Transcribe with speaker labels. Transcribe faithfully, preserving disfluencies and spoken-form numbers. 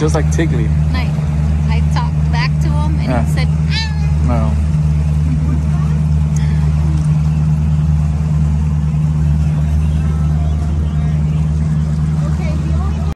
Speaker 1: just like Tiggly.
Speaker 2: Like, I talked back to him and
Speaker 1: Yeah.
Speaker 2: he said,